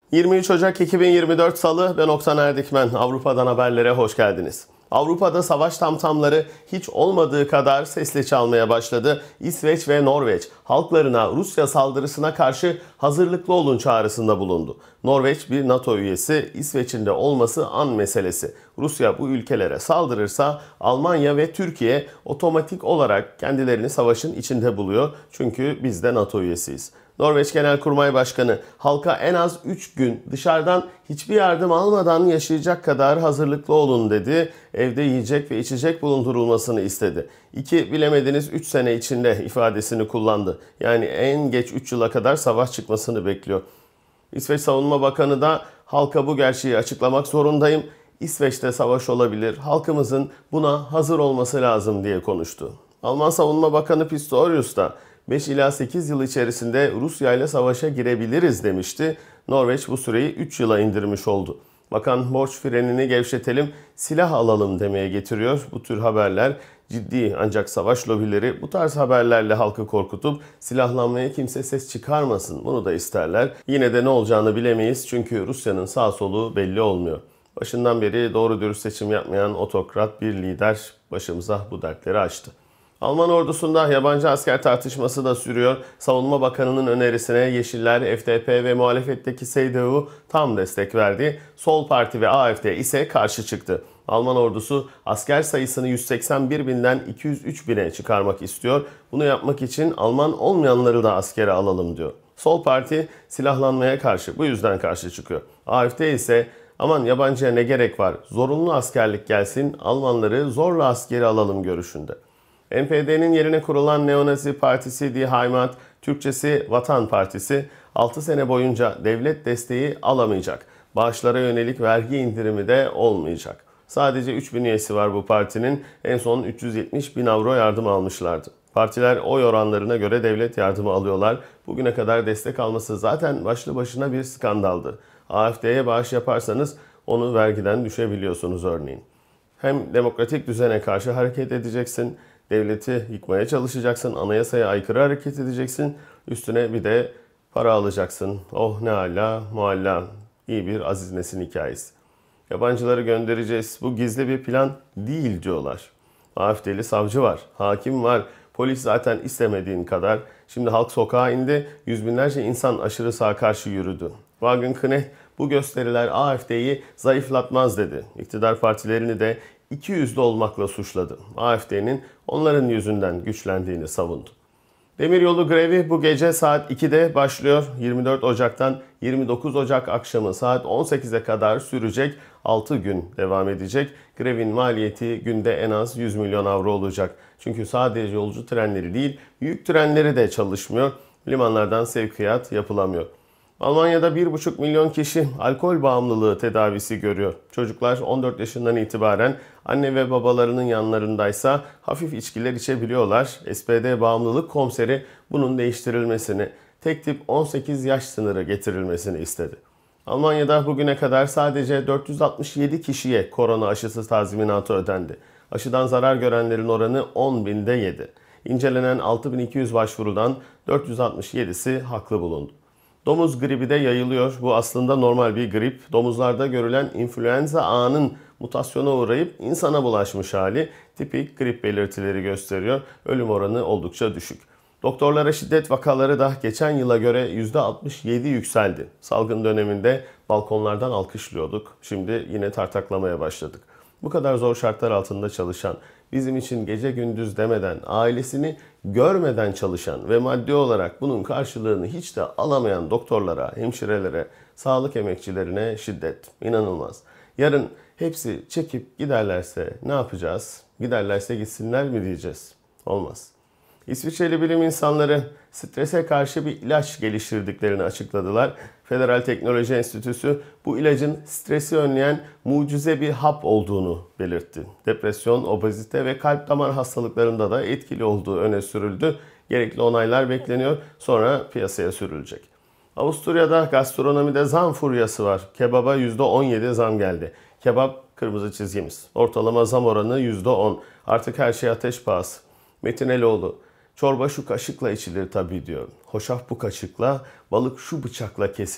23 Ocak 2024 Salı, ben Oksan Erdikmen. Avrupa'dan haberlere hoş geldiniz. Avrupa'da savaş tamtamları hiç olmadığı kadar sesli çalmaya başladı. İsveç ve Norveç halklarına Rusya saldırısına karşı hazırlıklı olun çağrısında bulundu. Norveç bir NATO üyesi, İsveç'in de olması an meselesi. Rusya bu ülkelere saldırırsa Almanya ve Türkiye otomatik olarak kendilerini savaşın içinde buluyor. Çünkü biz de NATO üyesiyiz. Norveç Genelkurmay Başkanı halka en az 3 gün dışarıdan hiçbir yardım almadan yaşayacak kadar hazırlıklı olun dedi. Evde yiyecek ve içecek bulundurulmasını istedi. 2 bilemediniz 3 sene içinde ifadesini kullandı. Yani en geç 3 yıla kadar savaş çıkmasını bekliyor. İsveç Savunma Bakanı da halka bu gerçeği açıklamak zorundayım. İsveç'te savaş olabilir. Halkımızın buna hazır olması lazım diye konuştu. Alman Savunma Bakanı Pistorius da 5 ila 8 yıl içerisinde Rusya ile savaşa girebiliriz demişti. Norveç bu süreyi 3 yıla indirmiş oldu. Bakan borç frenini gevşetelim, silah alalım demeye getiriyor. Bu tür haberler ciddi, ancak savaş lobileri bu tarz haberlerle halkı korkutup silahlanmaya kimse ses çıkarmasın bunu da isterler. Yine de ne olacağını bilemeyiz çünkü Rusya'nın sağ solu belli olmuyor. Başından beri doğru dürüst seçim yapmayan otokrat bir lider başımıza bu dertleri açtı. Alman ordusunda yabancı asker tartışması da sürüyor. Savunma Bakanı'nın önerisine Yeşiller, FDP ve muhalefetteki CDU tam destek verdi. Sol Parti ve AfD ise karşı çıktı. Alman ordusu asker sayısını 181 binden 203 bine çıkarmak istiyor. Bunu yapmak için Alman olmayanları da askere alalım diyor. Sol Parti silahlanmaya karşı, bu yüzden karşı çıkıyor. AfD ise aman yabancıya ne gerek var, zorunlu askerlik gelsin, Almanları zorla askere alalım görüşünde. NPD'nin yerine kurulan neonazi partisi Die Heimat, Türkçesi Vatan Partisi, 6 sene boyunca devlet desteği alamayacak. Bağışlara yönelik vergi indirimi de olmayacak. Sadece 3.000 üyesi var bu partinin. En son 370.000 avro yardım almışlardı. Partiler oy oranlarına göre devlet yardımı alıyorlar. Bugüne kadar destek alması zaten başlı başına bir skandaldı. AfD'ye bağış yaparsanız onu vergiden düşebiliyorsunuz örneğin. Hem demokratik düzene karşı hareket edeceksin, devleti yıkmaya çalışacaksın, anayasaya aykırı hareket edeceksin, üstüne bir de para alacaksın. Oh ne ala, mualla. İyi bir Aziz Nesin hikayesi. Yabancıları göndereceğiz, bu gizli bir plan değil diyorlar. AfD'li savcı var, hakim var, polis zaten istemediğin kadar. Şimdi halk sokağa indi, yüz binlerce insan aşırı sağa karşı yürüdü. Wagenknecht bu gösteriler AfD'yi zayıflatmaz dedi. İktidar partilerini de ikiyüzlü olmakla suçladı. AfD'nin onların yüzünden güçlendiğini savundu. Demiryolu grevi bu gece saat 2'de başlıyor. 24 Ocak'tan 29 Ocak akşamı saat 18'e kadar sürecek. 6 gün devam edecek. Grevin maliyeti günde en az 100 milyon avro olacak. Çünkü sadece yolcu trenleri değil, yük trenleri de çalışmıyor. Limanlardan sevkiyat yapılamıyor. Almanya'da 1,5 milyon kişi alkol bağımlılığı tedavisi görüyor. Çocuklar 14 yaşından itibaren anne ve babalarının yanlarındaysa hafif içkiler içebiliyorlar. SPD bağımlılık komiseri bunun değiştirilmesini, tek tip 18 yaş sınırı getirilmesini istedi. Almanya'da bugüne kadar sadece 467 kişiye korona aşısı tazminatı ödendi. Aşıdan zarar görenlerin oranı 10 binde 7. İncelenen 6200 başvurudan 467'si haklı bulundu. Domuz gribi de yayılıyor. Bu aslında normal bir grip. Domuzlarda görülen influenza A'nın mutasyona uğrayıp insana bulaşmış hali tipik grip belirtileri gösteriyor. Ölüm oranı oldukça düşük. Doktorlara şiddet vakaları da geçen yıla göre %67 yükseldi. Salgın döneminde balkonlardan alkışlıyorduk. Şimdi yine tartaklamaya başladık. Bu kadar zor şartlar altında çalışan, bizim için gece gündüz demeden, ailesini görmeden çalışan ve maddi olarak bunun karşılığını hiç de alamayan doktorlara, hemşirelere, sağlık emekçilerine şiddet. İnanılmaz. Yarın hepsi çekip giderlerse ne yapacağız? Giderlerse gitsinler mi diyeceğiz? Olmaz. İsviçreli bilim insanları strese karşı bir ilaç geliştirdiklerini açıkladılar. Federal Teknoloji Enstitüsü bu ilacın stresi önleyen mucize bir hap olduğunu belirtti. Depresyon, obezite ve kalp damar hastalıklarında da etkili olduğu öne sürüldü. Gerekli onaylar bekleniyor, sonra piyasaya sürülecek. Avusturya'da gastronomide zam furyası var. Kebaba %17 zam geldi. Kebap kırmızı çizgimiz. Ortalama zam oranı %10. Artık her şey ateş pahası. Metin Eloğlu, çorba şu kaşıkla içilir tabii diyor. Hoşaf bu kaşıkla, balık şu bıçakla kesilir.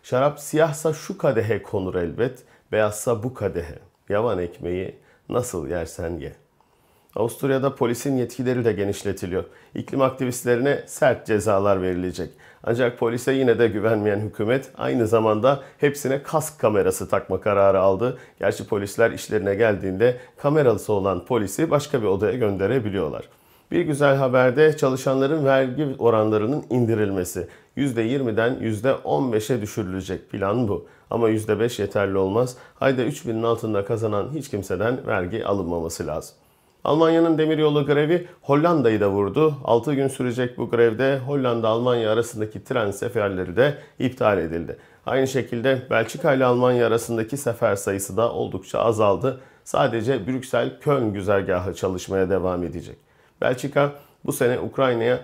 Şarap siyahsa şu kadehe konur elbet, beyazsa bu kadehe. Yavan ekmeği nasıl yersen ye. Avusturya'da polisin yetkileri de genişletiliyor. İklim aktivistlerine sert cezalar verilecek. Ancak polise yine de güvenmeyen hükümet aynı zamanda hepsine kask kamerası takma kararı aldı. Gerçi polisler işlerine geldiğinde kameralısı olan polisi başka bir odaya gönderebiliyorlar. Bir güzel haber de çalışanların vergi oranlarının indirilmesi. %20'den %15'e düşürülecek, plan bu. Ama %5 yeterli olmaz. Ayda 3.000'in altında kazanan hiç kimseden vergi alınmaması lazım. Almanya'nın demiryolu grevi Hollanda'yı da vurdu. 6 gün sürecek bu grevde Hollanda-Almanya arasındaki tren seferleri de iptal edildi. Aynı şekilde Belçika ile Almanya arasındaki sefer sayısı da oldukça azaldı. Sadece Brüksel-Köln güzergahı çalışmaya devam edecek. Belçika bu sene Ukrayna'ya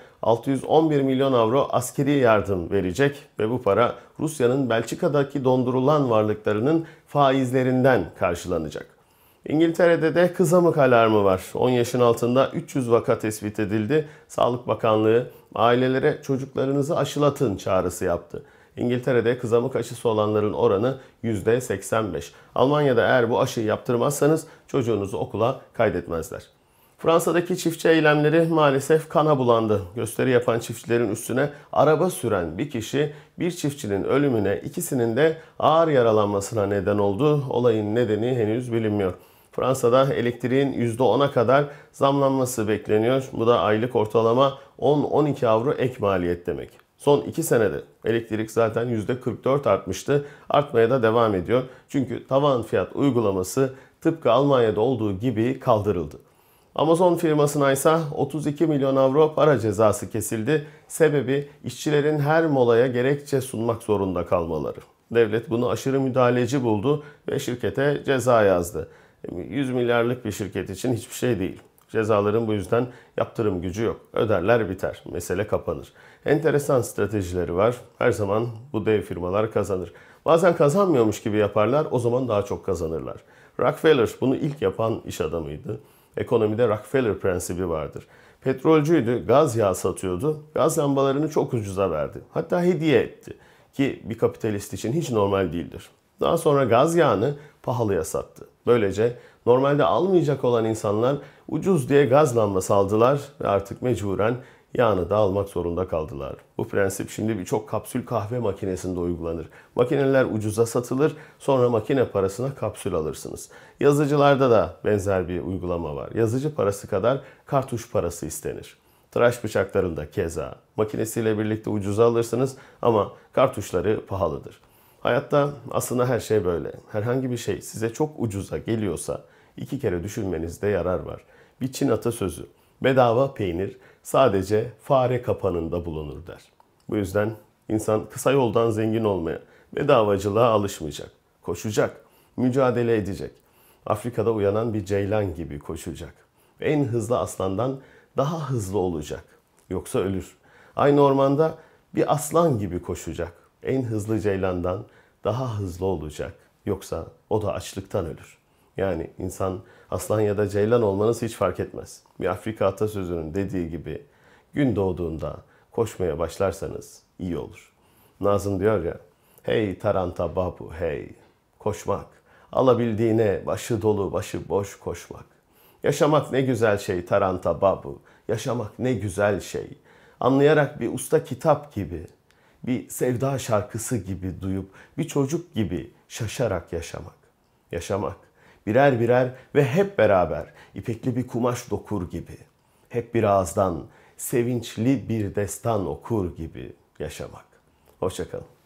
611 milyon avro askeri yardım verecek ve bu para Rusya'nın Belçika'daki dondurulan varlıklarının faizlerinden karşılanacak. İngiltere'de de kızamık alarmı var. 10 yaşın altında 300 vaka tespit edildi. Sağlık Bakanlığı ailelere çocuklarınızı aşılatın çağrısı yaptı. İngiltere'de kızamık aşısı olanların oranı %85. Almanya'da eğer bu aşıyı yaptırmazsanız çocuğunuzu okula kaydetmezler. Fransa'daki çiftçi eylemleri maalesef kana bulandı. Gösteri yapan çiftçilerin üstüne araba süren bir kişi bir çiftçinin ölümüne, ikisinin de ağır yaralanmasına neden oldu. Olayın nedeni henüz bilinmiyor. Fransa'da elektriğin %10'a kadar zamlanması bekleniyor. Bu da aylık ortalama 10-12 avro ek maliyet demek. Son 2 senede elektrik zaten %44 artmıştı. Artmaya da devam ediyor. Çünkü tavan fiyat uygulaması tıpkı Almanya'da olduğu gibi kaldırıldı. Amazon firmasına ise 32 milyon avro para cezası kesildi. Sebebi işçilerin her molaya gerekçe sunmak zorunda kalmaları. Devlet bunu aşırı müdahaleci buldu ve şirkete ceza yazdı. 100 milyarlık bir şirket için hiçbir şey değil. Cezaların bu yüzden yaptırım gücü yok. Öderler biter. Mesele kapanır. Enteresan stratejileri var. Her zaman bu dev firmalar kazanır. Bazen kazanmıyormuş gibi yaparlar. O zaman daha çok kazanırlar. Rockefeller bunu ilk yapan iş adamıydı. Ekonomide Rockefeller prensibi vardır. Petrolcüydü, gaz yağı satıyordu. Gaz lambalarını çok ucuza verdi. Hatta hediye etti. Ki bir kapitalist için hiç normal değildir. Daha sonra gaz yağını pahalıya sattı. Böylece normalde almayacak olan insanlar ucuz diye gaz lambası aldılar ve artık mecburen yağını da almak zorunda kaldılar. Bu prensip şimdi birçok kapsül kahve makinesinde uygulanır. Makineler ucuza satılır, sonra makine parasına kapsül alırsınız. Yazıcılarda da benzer bir uygulama var. Yazıcı parası kadar kartuş parası istenir. Tıraş bıçaklarında keza. Makinesiyle birlikte ucuza alırsınız ama kartuşları pahalıdır. Hayatta aslında her şey böyle. Herhangi bir şey size çok ucuza geliyorsa 2 kere düşünmenizde yarar var. Bir Çin atasözü. Bedava peynir sadece fare kapanında bulunur der. Bu yüzden insan kısa yoldan zengin olmaya, bedavacılığa alışmayacak. Koşacak, mücadele edecek. Afrika'da uyanan bir ceylan gibi koşacak. En hızlı aslandan daha hızlı olacak. Yoksa ölür. Aynı ormanda bir aslan gibi koşacak. En hızlı ceylandan daha hızlı olacak. Yoksa o da açlıktan ölür. Yani insan aslan ya da ceylan olmanız hiç fark etmez. Bir Afrika atasözünün dediği gibi gün doğduğunda koşmaya başlarsanız iyi olur. Nazım diyor ya, hey taranta babu hey, koşmak, alabildiğine başı dolu başı boş koşmak. Yaşamak ne güzel şey taranta babu, yaşamak ne güzel şey. Anlayarak bir usta kitap gibi, bir sevda şarkısı gibi duyup bir çocuk gibi şaşarak yaşamak. Yaşamak birer birer ve hep beraber ipekli bir kumaş dokur gibi. Hep bir ağızdan sevinçli bir destan okur gibi yaşamak. Hoşça kalın.